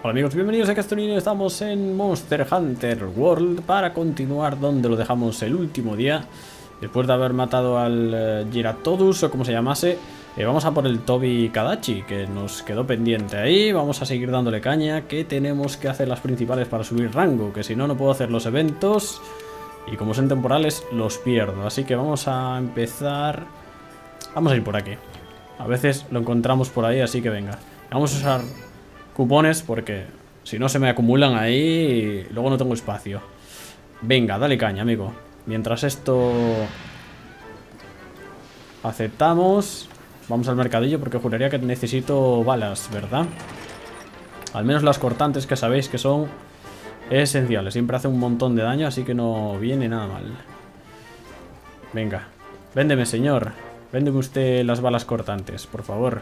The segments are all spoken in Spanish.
Hola amigos, bienvenidos a Castonino. Estamos en Monster Hunter World para continuar donde lo dejamos el último día. Después de haber matado al Giratodus o como se llamase, vamos a por el Tobi Kadachi, que nos quedó pendiente ahí. Vamos a seguir dándole caña, que tenemos que hacer las principales para subir rango, que si no, no puedo hacer los eventos. Y como son temporales, los pierdo. Así que vamos a empezar. Vamos a ir por aquí. A veces lo encontramos por ahí, así que venga. Vamos a usar cupones porque si no se me acumulan ahí y luego no tengo espacio. Venga, dale caña, amigo. Mientras esto aceptamos, vamos al mercadillo porque juraría que necesito balas, ¿verdad? Al menos las cortantes, que sabéis que son esenciales. Siempre hace un montón de daño, así que no viene nada mal. Venga, véndeme, señor. Véndeme usted las balas cortantes, por favor.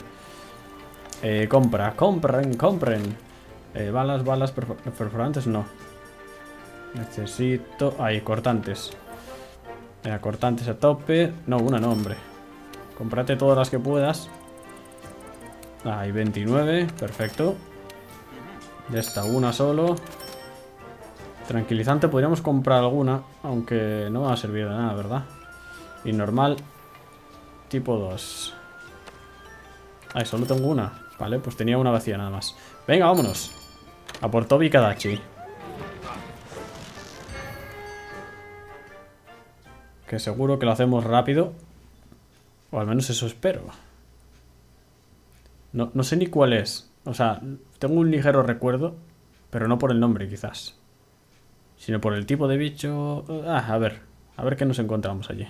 Compren. Balas perforantes, no. Necesito... Ahí, cortantes. Venga, cortantes a tope. No, una no, hombre. Cómprate todas las que puedas. Ahí, 29, perfecto. Ya está, una solo. Tranquilizante, podríamos comprar alguna, aunque no va a servir de nada, ¿verdad? Y normal, tipo 2. Ahí, solo tengo una. Vale, pues tenía una vacía nada más. Venga, vámonos. A por Tobi Kadachi. Que seguro que lo hacemos rápido. O al menos eso espero. No sé ni cuál es. O sea, tengo un ligero recuerdo, pero no por el nombre quizás, sino por el tipo de bicho. A ver qué nos encontramos allí.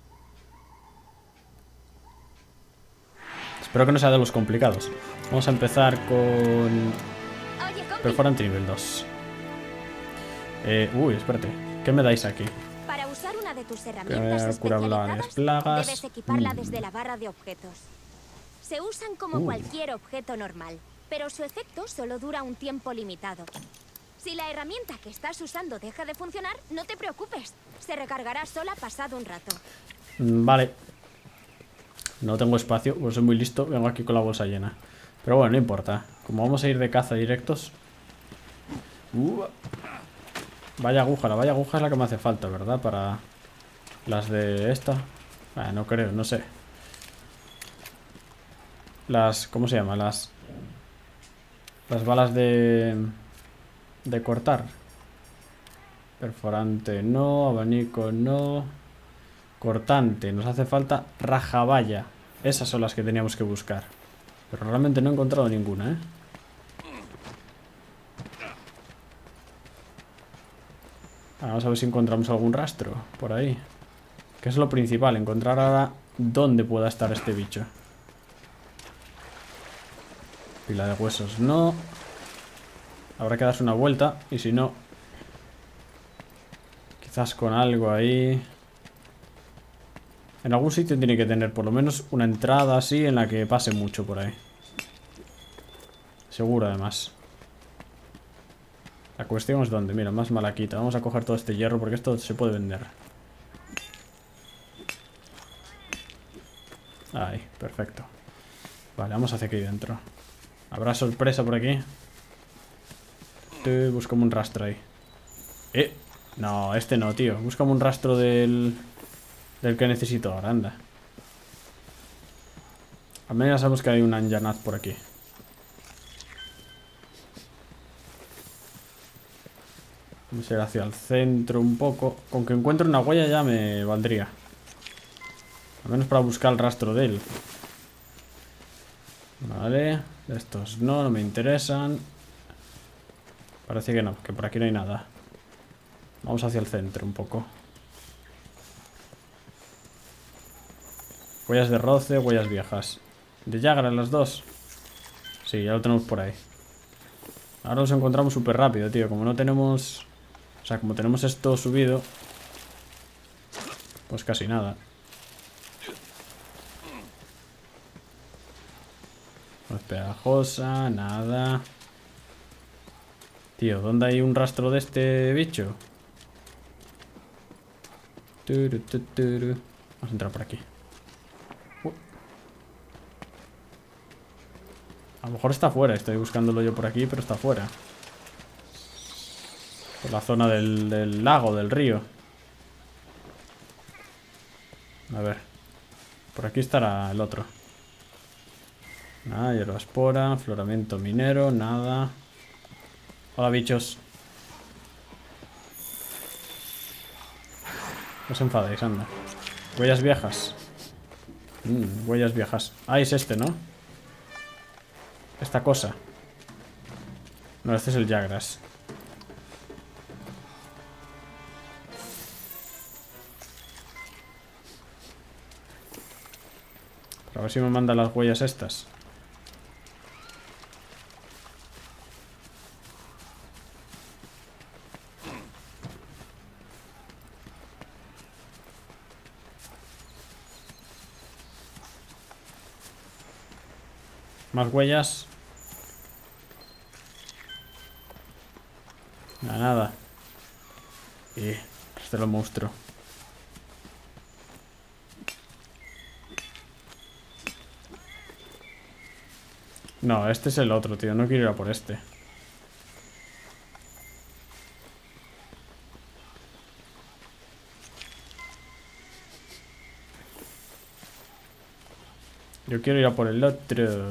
Espero que no sea de los complicados. Vamos a empezar con Perforante nivel 2. Uy, espérate. ¿Qué me dais aquí? Para usar una de tus herramientas Curar varias plagas. debes equiparla desde la barra de objetos. Se usan como cualquier objeto normal, pero su efecto solo dura un tiempo limitado. Si la herramienta que estás usando deja de funcionar, no te preocupes. Se recargará sola pasado un rato. Vale. No tengo espacio, pues soy muy listo. Vengo aquí con la bolsa llena. Pero bueno, no importa. Como vamos a ir de caza directos. Vaya aguja es la que me hace falta, ¿verdad? Para las de esta. No creo, no sé. ¿Cómo se llama? Las balas de cortar. Perforante no, abanico no. Cortante, nos hace falta rajabaya. Esas son las que teníamos que buscar. Pero realmente no he encontrado ninguna, ¿eh? Vamos a ver si encontramos algún rastro por ahí. Que es lo principal, encontrar ahora dónde pueda estar este bicho. Pila de huesos no. Habrá que darse una vuelta. Y si no, quizás con algo ahí. En algún sitio tiene que tener por lo menos una entrada así en la que pase mucho por ahí. Seguro además. La cuestión es dónde. Mira, más malaquita. Vamos a coger todo este hierro porque esto se puede vender. Ahí, perfecto. Vale, vamos hacia aquí dentro. ¿Habrá sorpresa por aquí? Buscamos un rastro ahí. No, este no, tío. Buscamos un rastro del que necesito ahora, anda. Al menos sabemos que hay un Anjanaz por aquí. Vamos a ir hacia el centro un poco. Con que encuentre una huella ya me valdría. Al menos para buscar el rastro de él. Vale. Estos no me interesan. Parece que no, que por aquí no hay nada. Vamos hacia el centro un poco. Huellas de roce, huellas viejas. ¿De Jagras las dos? Sí, ya lo tenemos por ahí. Ahora los encontramos súper rápido, tío. Como no tenemos... O sea, como tenemos esto subido, pues casi nada. No es pegajosa, nada. Tío, ¿dónde hay un rastro de este bicho? Vamos a entrar por aquí. A lo mejor está fuera. Estoy buscándolo yo por aquí, pero está fuera. Por la zona del lago, del río. A ver. Por aquí estará el otro. Nada, hierbaspora, afloramiento minero, nada. Hola, bichos. No os enfadéis, anda. Huellas viejas. Huellas viejas. Ah, es este, ¿no? Esta cosa. No, este es el Jagras. A ver si me mandan las huellas estas. Más huellas. Nada. Y este es el monstruo. No, este es el otro, tío. No quiero ir a por este. Yo quiero ir a por el otro.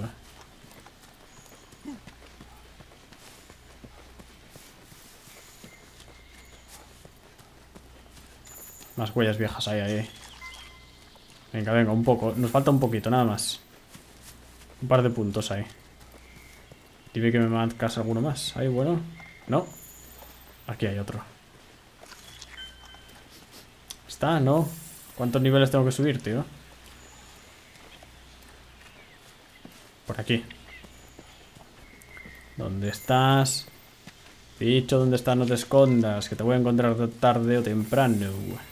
Más huellas viejas ahí. Venga, venga, un poco. Nos falta un poquito, nada más. Un par de puntos ahí. Dime que me marcas alguno más. Ahí, bueno. No. Aquí hay otro. ¿Está? No. ¿Cuántos niveles tengo que subir, tío? Por aquí. ¿Dónde estás? Bicho, ¿dónde estás? No te escondas, que te voy a encontrar tarde o temprano.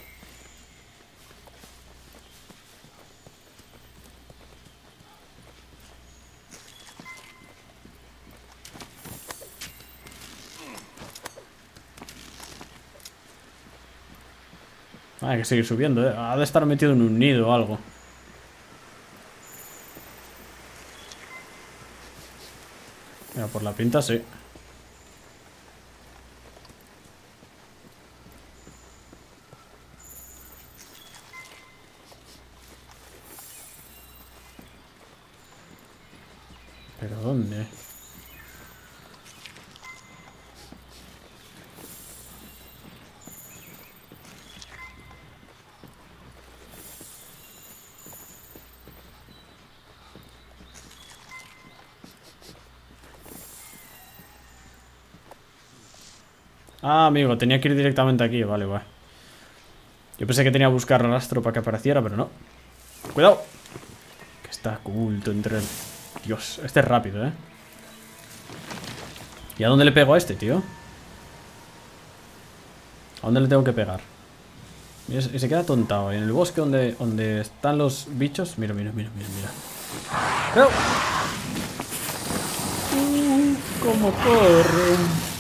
Hay que seguir subiendo, ¿eh? Ha de estar metido en un nido o algo. Mira, por la pinta sí. ¿Pero dónde? Ah, amigo, tenía que ir directamente aquí. Vale, vale. Yo pensé que tenía que buscar rastro para que apareciera, pero no. ¡Cuidado! Que está oculto entre el... Dios, este es rápido, ¿eh? ¿Y a dónde le pego a este, tío? ¿A dónde le tengo que pegar? Y se queda tontado. En el bosque donde están los bichos. Mira, mira, mira, mira, mira. ¡No! ¡Cómo corre!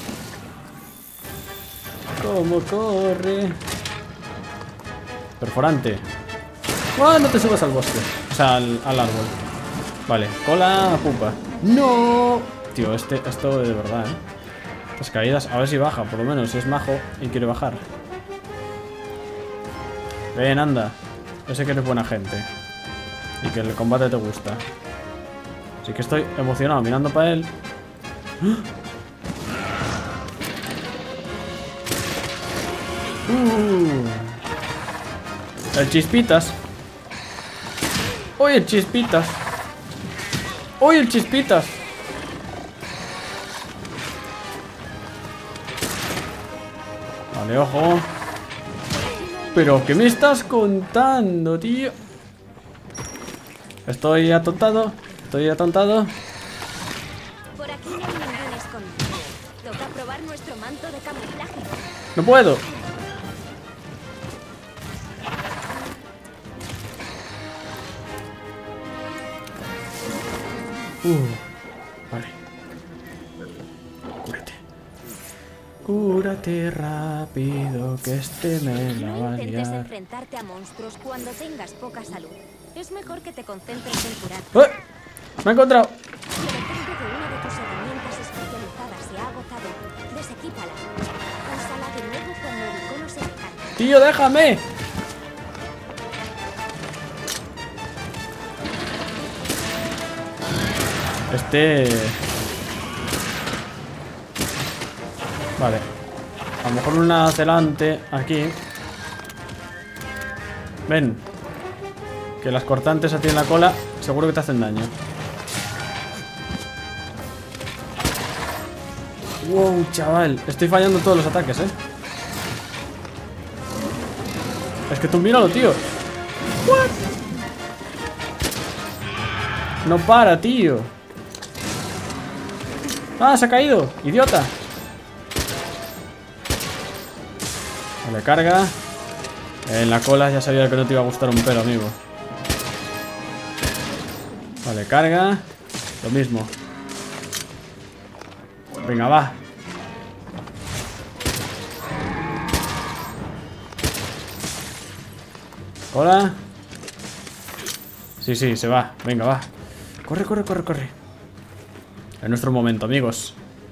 ¡Cómo corre! Perforante. ¡Ah! No te subas al bosque. O sea, al árbol. Vale, cola, pupa. ¡No! Tío, esto de verdad, ¿eh? Las caídas, a ver si baja, por lo menos, si es majo y quiere bajar. Ven, anda. Yo sé que eres buena gente. Y que el combate te gusta. Así que estoy emocionado mirando para él. El Chispitas. ¡Uy, el Chispitas! ¡Uy, el Chispitas! Vale, ojo. ¿Pero qué me estás contando, tío? Estoy atontado. Estoy atontado. Por aquí no hay ningún escondite. Toca probar nuestro manto de camuflaje. ¡No puedo! Vale. Cúrate. Cúrate rápido, que este me la va No a intentes liar. enfrentarte a monstruos cuando tengas poca salud. Es mejor que te concentres en curar. ¡Me he encontrado! Pero ten Tío, déjame. Vale. A lo mejor una delante aquí. Ven. Que las cortantes a ti en la cola seguro que te hacen daño. Wow, chaval. Estoy fallando todos los ataques, Es que tú míralo, tío. What? No para, tío. Ah, se ha caído. Idiota. Vale, carga. En la cola ya sabía que no te iba a gustar un pelo, amigo. Vale, carga. Lo mismo. Venga, va. Hola. Sí, sí, se va. Venga, va. Corre, corre, corre, corre. Es nuestro momento, amigos.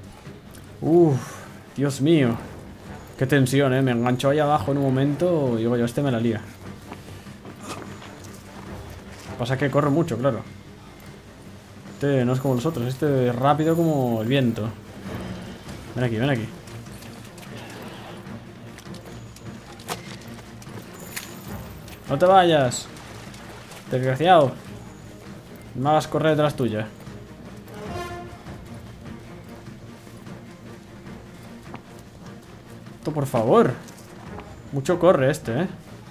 Dios mío. Qué tensión, Me enganchó ahí abajo en un momento. Y digo yo, este me la lía. Pasa que corre mucho, claro. Este no es como los otros. Este es rápido como el viento. Ven aquí, ven aquí. No te vayas, desgraciado. No me hagas correr detrás tuya. Esto, por favor. Mucho corre este,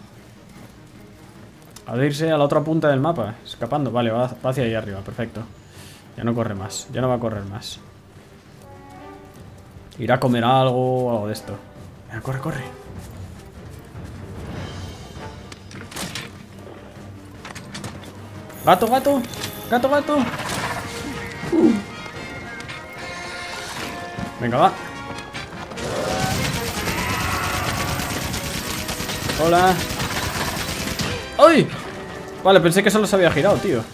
Ha de irse a la otra punta del mapa. Escapando, vale, va hacia ahí arriba, perfecto. Ya no corre más, ya no va a correr más. Irá a comer algo o algo de esto. Venga, corre, corre. Gato, gato. Gato, gato. Venga, va. Hola. ¡Ay! Vale, pensé que solo se había girado, tío.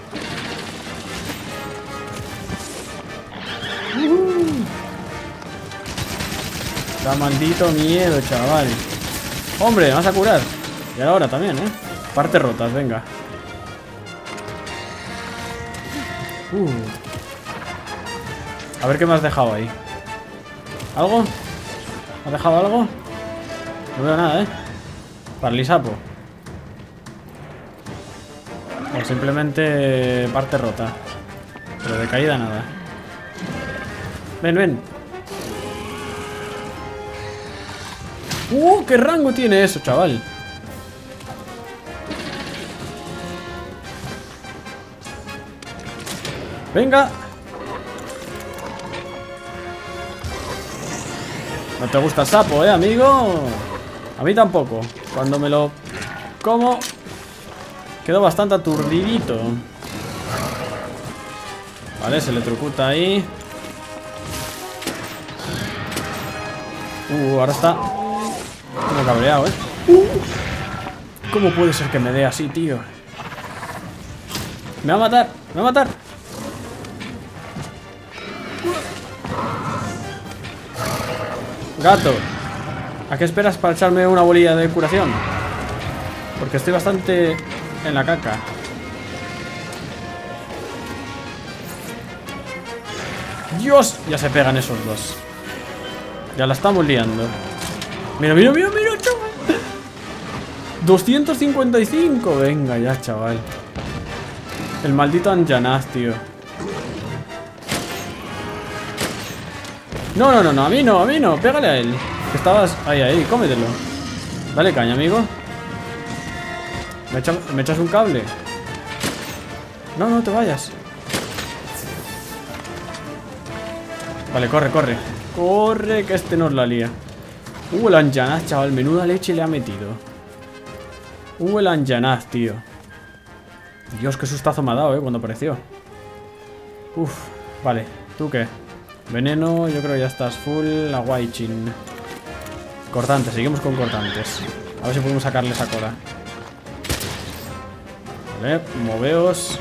Da maldito miedo, chaval. Hombre, me vas a curar. Y ahora también, Partes rotas, venga. A ver qué me has dejado ahí. ¿Algo? ¿Me has dejado algo? No veo nada, Paralisapo. O simplemente parte rota. Pero de caída nada. Ven, ven. ¿Qué rango tiene eso, chaval? Venga. No te gusta el sapo, amigo. A mí tampoco. Cuando me lo como quedo bastante aturdidito. Vale, se electrocuta ahí. Ahora está como cabreado, ¿Cómo puede ser que me dé así, tío? Me va a matar, me va a matar. Gato, ¿a qué esperas para echarme una bolilla de curación? Porque estoy bastante en la caca. ¡Dios! Ya se pegan esos dos. Ya la estamos liando. Mira, mira, mira, mira, chaval. 255. Venga ya, chaval. El maldito Anjanaz, tío. No, no, no, no, a mí no, a mí no. Pégale a él. Que estabas ahí, ahí, cómetelo. Dale caña, amigo. ¿Me echas un cable? No, no te vayas. Vale, corre, corre. Corre, que este nos la lía. El Anjanaz, chaval. Menuda leche le ha metido. El Anjanaz, tío. Dios, qué sustazo me ha dado, cuando apareció. Vale. ¿Tú qué? Veneno, yo creo que ya estás full. Aguaichin. Cortantes, seguimos con cortantes. A ver si podemos sacarle esa cola. Vale, moveos.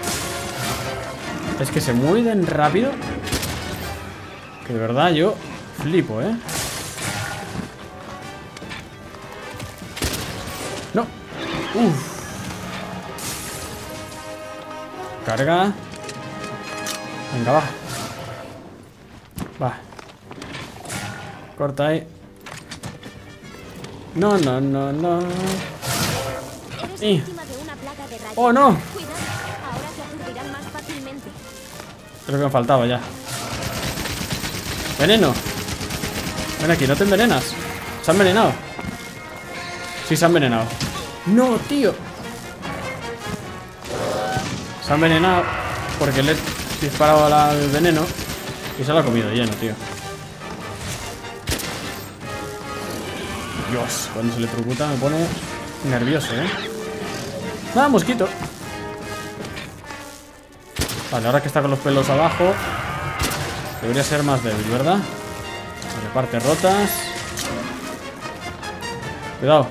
Es que se mueven rápido. Que de verdad yo flipo, Uf. Carga. Venga, va. Va. Corta ahí. No, no, no, no. Eres víctima de una plaga de rayos. ¡Oh, no! Cuidado, ahora se aturdirán más fácilmente. Es lo que me faltaba ya. Veneno. Ven aquí, no te envenenas. ¿Se ha envenenado? Sí, se ha envenenado. No, tío. Se ha envenenado porque le he disparado al veneno y se lo ha comido lleno, tío. Dios, cuando se le electrocuta me pone nervioso, ¿eh? Nada, mosquito. Vale, ahora que está con los pelos abajo debería ser más débil, ¿verdad? Vale, partes rotas. Cuidado.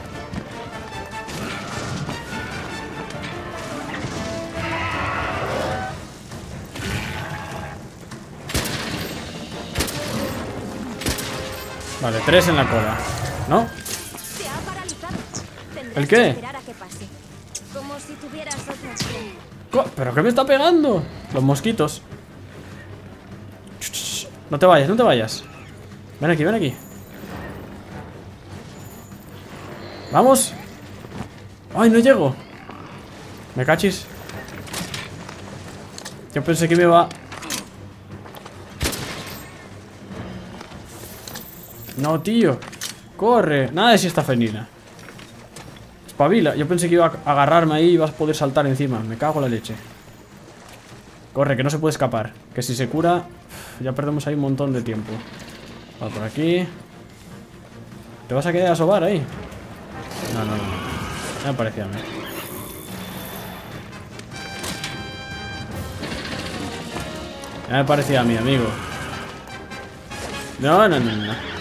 Vale, 3 en la cola, ¿no? Se ha paralizado. Tendrás ¿El qué? que esperar a que pase. Como si tuvieras otra opción. ¿Pero qué me está pegando? Los mosquitos. No te vayas, no te vayas. Ven aquí, ven aquí. ¡Vamos! ¡Ay, no llego! Me cachis. Yo pensé que me iba... No, tío. Corre. Nada de siesta fenina. Espabila. Yo pensé que iba a agarrarme ahí y ibas a poder saltar encima. Me cago en la leche. Corre, que no se puede escapar. Que si se cura, ya perdemos ahí un montón de tiempo. Va por aquí. ¿Te vas a quedar a sobar ahí? No, no, no. Ya me parecía a mí. Ya me parecía a mí, amigo. No, no, no, no.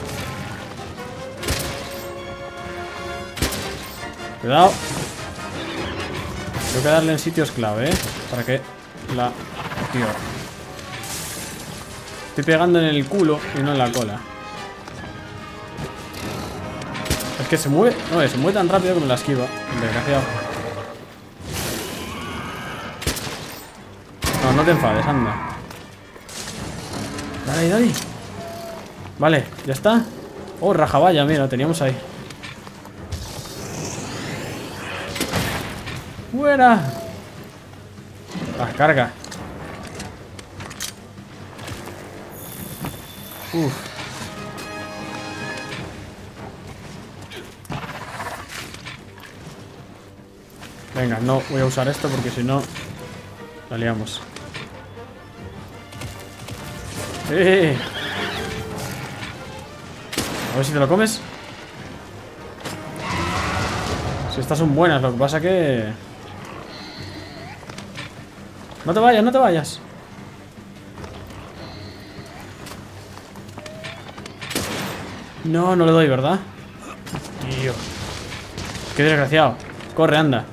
Cuidado. Tengo que darle en sitios clave, para que la... Tío. Estoy pegando en el culo y no en la cola. Es que se mueve... No, se mueve tan rápido que me la esquiva. Desgraciado. No, no te enfades, anda. Dale, dale. Vale, ya está. Oh, rajabaya, mira, teníamos ahí. ¡Buena! Ah, carga. Uf. Venga, no voy a usar esto porque si no la liamos. ¡Eh! A ver si te lo comes. Si estas son buenas, lo que pasa que... No te vayas, no te vayas. No, no le doy, ¿verdad? Tío. Qué desgraciado. Corre, anda.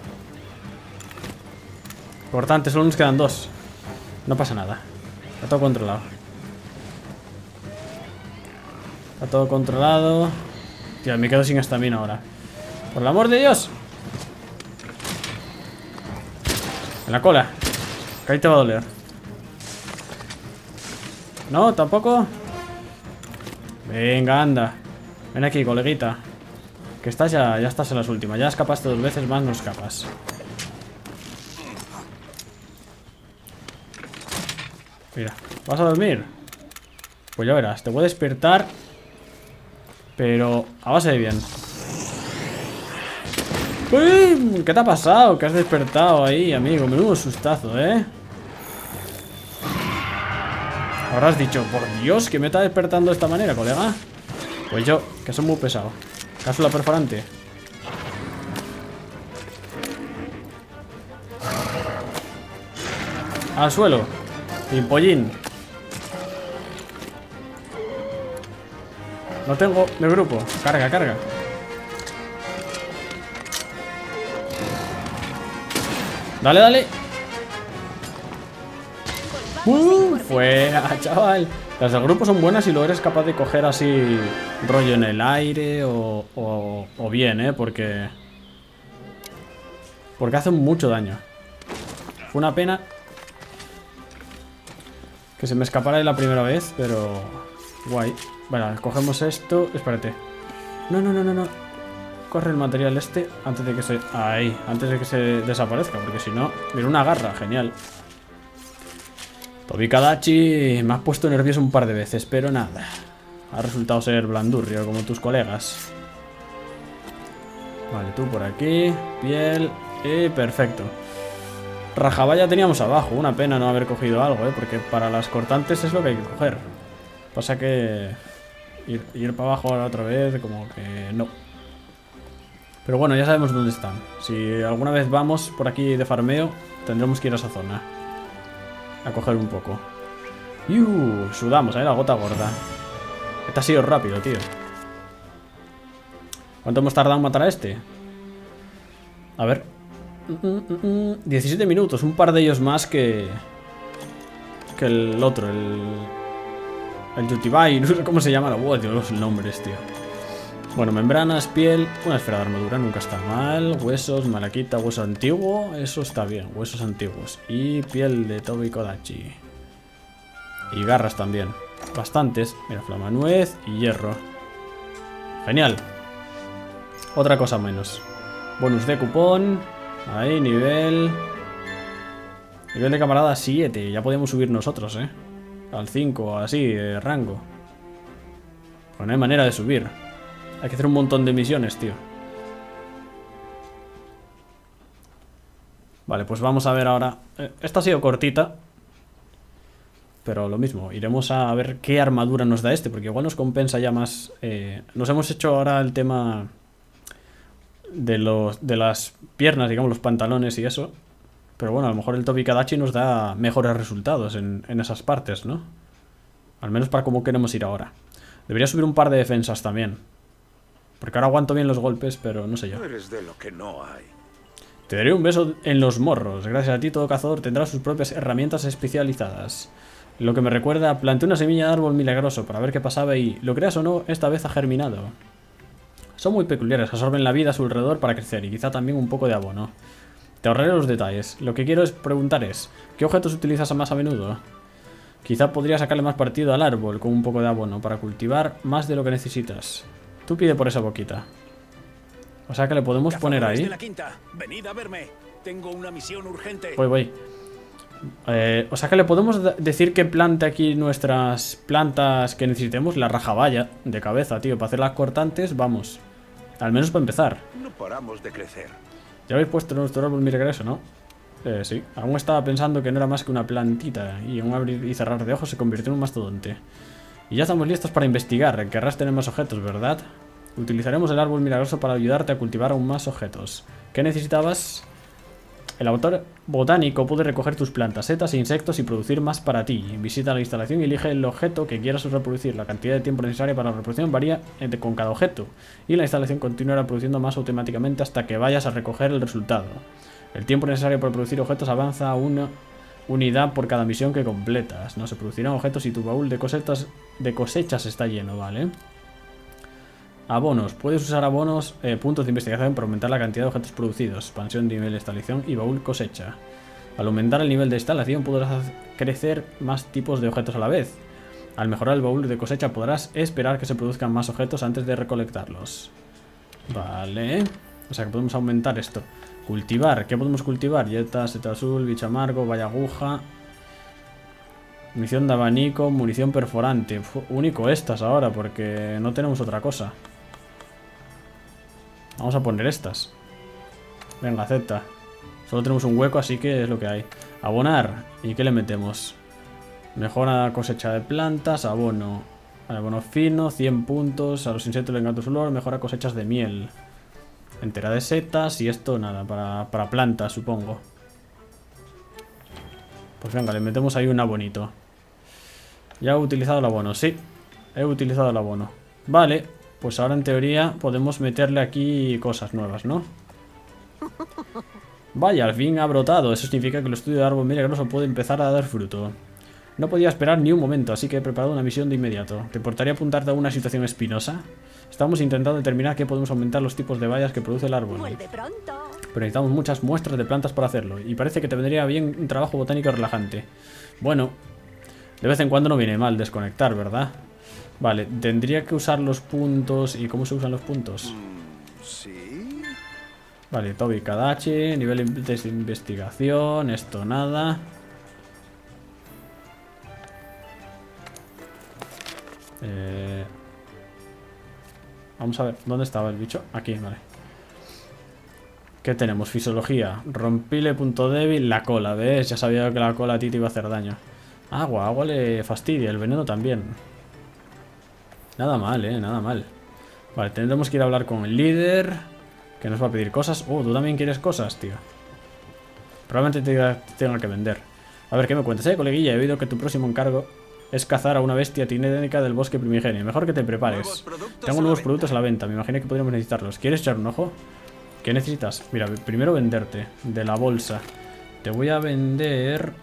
Importante, solo nos quedan 2. No pasa nada. Está todo controlado. Está todo controlado. Tío, me quedo sin estamina ahora. Por el amor de Dios. En la cola. Que ahí te va a doler. No, tampoco. Venga, anda. Ven aquí, coleguita. Que estás ya estás en las últimas. Ya escapaste 2 veces más, no escapas. Mira, ¿vas a dormir? Pues ya verás, te voy a despertar. Pero a base de bien. ¡Uy! ¿Qué te ha pasado? ¿Qué has despertado ahí, amigo? Menudo sustazo, ¿eh? Habrás dicho, por Dios, que me está despertando de esta manera, colega. Pues yo, que soy muy pesado. Cápsula perforante. Al suelo. Pimpollín. No tengo de grupo. Carga, carga. Dale, dale. Fuera, chaval. Las del grupo son buenas si lo eres capaz de coger así rollo en el aire o bien, porque porque hacen mucho daño. Fue una pena que se me escapara de la primera vez, pero guay. Vale, cogemos esto. Espérate. No. Corre el material este antes de que se... Ahí, antes de que se desaparezca, porque si no... Mira, una garra, genial. Tobikadachi me has puesto nervioso un par de veces, pero nada. Ha resultado ser blandurrio, como tus colegas. Vale, tú por aquí. Piel. Y perfecto. Rajabaya teníamos abajo. Una pena no haber cogido algo, porque para las cortantes es lo que hay que coger. Pasa que... Ir para abajo ahora otra vez, como que no. Pero bueno, ya sabemos dónde están. Si alguna vez vamos por aquí de farmeo, tendremos que ir a esa zona a coger un poco. Sudamos, la gota gorda. Este ha sido rápido, tío. ¿Cuánto hemos tardado en matar a este? A ver. 17 minutos, un par de ellos más que el otro, el Yutibai, no sé cómo se llama. Dios, los nombres, tío. Bueno, membranas, piel, una esfera de armadura, nunca está mal. Huesos, malaquita, hueso antiguo, eso está bien, huesos antiguos. Y piel de Tobikadachi. Y garras también, bastantes. Mira, flamanuez y hierro. Genial. Otra cosa menos. Bonus de cupón. Ahí, nivel de camarada 7. Ya podemos subir nosotros, al 5, así, rango. Pues no hay manera de subir. Hay que hacer un montón de misiones, tío. Vale, pues vamos a ver ahora. Esta ha sido cortita, pero lo mismo. Iremos a ver qué armadura nos da este, porque igual nos compensa ya más. Nos hemos hecho ahora el tema de las piernas, digamos, los pantalones y eso. Pero bueno, a lo mejor el Tobikadachi nos da mejores resultados en esas partes, ¿no? Al menos para cómo queremos ir ahora. Debería subir un par de defensas también, porque ahora aguanto bien los golpes, pero no sé yo. Eres de lo que no hay. Te daré un beso en los morros. Gracias a ti todo cazador tendrá sus propias herramientas especializadas. Lo que me recuerda, planté una semilla de árbol milagroso para ver qué pasaba y, lo creas o no, esta vez ha germinado. Son muy peculiares, absorben la vida a su alrededor para crecer y quizá también un poco de abono. Te ahorraré los detalles. Lo que quiero preguntar es, ¿qué objetos utilizas más a menudo? Quizá podría sacarle más partido al árbol con un poco de abono para cultivar más de lo que necesitas. Tú pide por esa boquita. O sea que le podemos poner ahí. De la quinta. Venid a verme. Tengo una misión urgente. Voy. O sea que le podemos decir que plante aquí nuestras plantas que necesitemos. La rajabaya de cabeza, tío. Para hacer las cortantes, vamos. Al menos para empezar. No paramos de crecer. Ya habéis puesto nuestro árbol milagroso, ¿no? Sí. Aún estaba pensando que no era más que una plantita. Y en un abrir y cerrar de ojos se convirtió en un mastodonte. Y ya estamos listos para investigar. Querrás tener más objetos, ¿verdad? Utilizaremos el árbol milagroso para ayudarte a cultivar aún más objetos. ¿Qué necesitabas? El autor botánico puede recoger tus plantas, setas e insectos y producir más para ti. Visita la instalación y elige el objeto que quieras reproducir. La cantidad de tiempo necesaria para la reproducción varía con cada objeto. Y la instalación continuará produciendo más automáticamente hasta que vayas a recoger el resultado. El tiempo necesario para producir objetos avanza a una unidad por cada misión que completas. No se producirán objetos si tu baúl de cosechas está lleno, ¿vale? Abonos. Puedes usar abonos, puntos de investigación para aumentar la cantidad de objetos producidos. Expansión de nivel de instalación y baúl cosecha. Al aumentar el nivel de instalación podrás crecer más tipos de objetos a la vez. Al mejorar el baúl de cosecha podrás esperar que se produzcan más objetos antes de recolectarlos. Vale. O sea que podemos aumentar esto. Cultivar. ¿Qué podemos cultivar? Yeta, seta azul, bicho amargo, valla aguja. Munición de abanico, munición perforante. Único estas ahora porque no tenemos otra cosa. Vamos a poner estas. Venga, acepta. Solo tenemos un hueco, así que es lo que hay. Abonar. ¿Y qué le metemos? Mejora cosecha de plantas, abono. Abono fino, 100 puntos. A los insectos le encanta su olor. Mejora cosechas de miel. Entera de setas y esto nada, para plantas, supongo. Pues venga, le metemos ahí un abonito. Ya he utilizado el abono, sí. He utilizado el abono. Vale, pues ahora en teoría podemos meterle aquí cosas nuevas, ¿no? Vaya, al fin ha brotado. Eso significa que el estudio de árbol milagroso puede empezar a dar fruto. No podía esperar ni un momento, así que he preparado una misión de inmediato. ¿Te importaría apuntarte a una situación espinosa? Estamos intentando determinar qué podemos aumentar los tipos de bayas que produce el árbol. Vuelve pronto. Pero necesitamos muchas muestras de plantas para hacerlo. Y parece que te vendría bien un trabajo botánico relajante. Bueno, de vez en cuando no viene mal desconectar, ¿verdad? Vale, tendría que usar los puntos. ¿Y cómo se usan los puntos? ¿Sí? Vale, Toby Kadachi, nivel de investigación, esto nada. Vamos a ver, ¿dónde estaba el bicho? Aquí, vale. ¿Qué tenemos? Fisiología, rompile, punto débil, la cola, ¿ves? Ya sabía que la cola a ti te iba a hacer daño. Agua, agua le fastidia, el veneno también. Nada mal, nada mal. Vale, tendremos que ir a hablar con el líder, que nos va a pedir cosas. Tú también quieres cosas, tío. Probablemente te tenga que vender. A ver, ¿qué me cuentas, coleguilla? He oído que tu próximo encargo es cazar a una bestia tinénica del bosque primigenio. Mejor que te prepares. Tengo nuevos productos a la venta, me imaginé que podríamos necesitarlos. ¿Quieres echar un ojo? ¿Qué necesitas? Mira, primero venderte de la bolsa. Te voy a vender...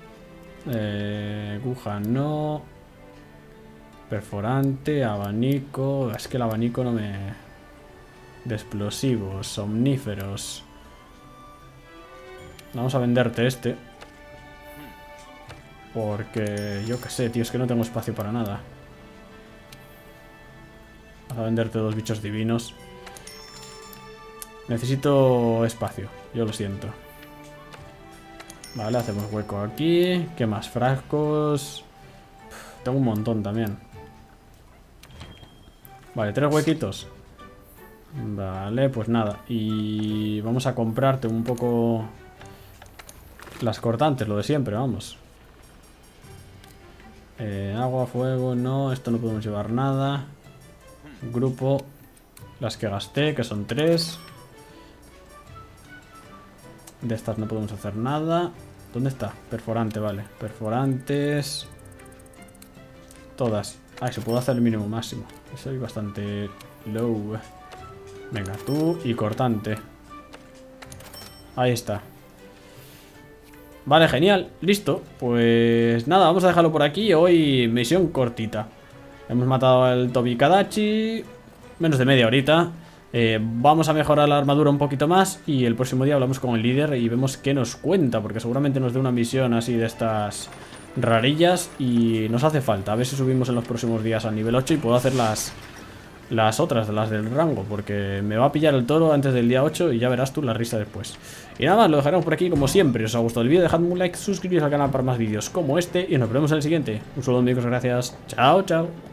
aguja no... Perforante, abanico... Es que el abanico no me... De explosivos, somníferos... Vamos a venderte este. Porque... Yo qué sé, tío, es que no tengo espacio para nada. Vamos a venderte 2 bichos divinos. Necesito espacio, yo lo siento. Vale, hacemos hueco aquí. ¿Qué más? Frascos. Tengo un montón también. Vale, 3 huequitos. Vale, pues nada. Y vamos a comprarte un poco las cortantes, lo de siempre, vamos. Agua, fuego, no. Esto no podemos llevar nada. Grupo. Las que gasté, que son 3. De estas no podemos hacer nada. ¿Dónde está? Perforante, vale. Perforantes. Todas. Ah, se puede hacer el mínimo máximo. Soy bastante low. Venga, tú y cortante. Ahí está. Vale, genial. Listo. Pues nada, vamos a dejarlo por aquí. Hoy misión cortita. Hemos matado al Toby Kadachi. Menos de media horita. Vamos a mejorar la armadura un poquito más. Y el próximo día hablamos con el líder y vemos qué nos cuenta, porque seguramente nos dé una misión así de estas rarillas. Y nos hace falta. A ver si subimos en los próximos días al nivel 8 y puedo hacer las otras, las del rango, porque me va a pillar el toro antes del día 8 y ya verás tú la risa después. Y nada más, lo dejaremos por aquí como siempre. Si os ha gustado el vídeo, dejadme un like, suscribiros al canal para más vídeos como este y nos vemos en el siguiente. Un saludo amigos, gracias. Chao, chao.